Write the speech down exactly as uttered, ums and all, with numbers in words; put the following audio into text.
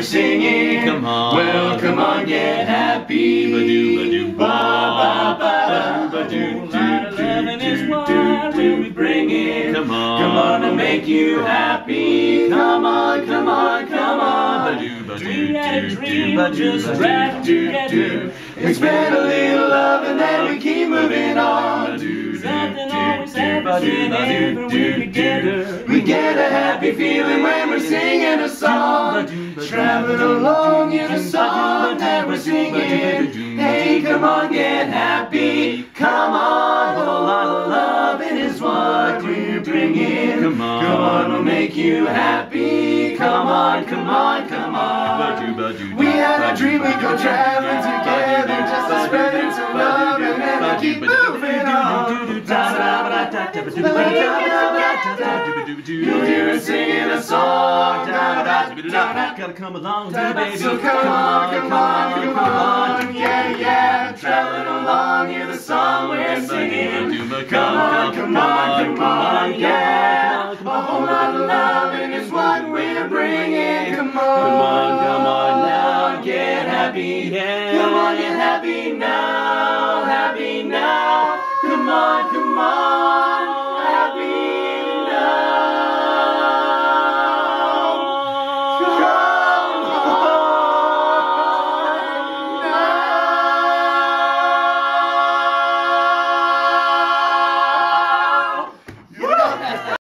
we're singing. Come on. Well, come on, get happy. Ba-doo, ba-doo, Ba-ba-ba-da, ba-doo, Light of loving is what we'll be bringing. Come on, come on to make you happy. Come on, come on, come on. We had a dream of just driving together. We spend a little love and then we keep moving on. Something always happens whenever we're together. We get a happy feeling when we're singing a song. Traveling along in a song that we're singing. Hey, come on, get happy. Come on, a lot of loving is what we're bringing. Come on, come on, we'll make you happy. Come on, come on, come on. We had a dream we'd go traveling together, just to spread some love and then we'll keep moving on. You'll hear us singing a song. Gotta come along, baby. So come on, come on, come on, yeah, yeah. Traveling along, hear the song we're singing. Come on, come on, come on, yeah. A whole lot of loving is what we're bringing. Come on, Come on, come on now, get happy. Yeah. Come on, get happy now, happy now. Come on, come on.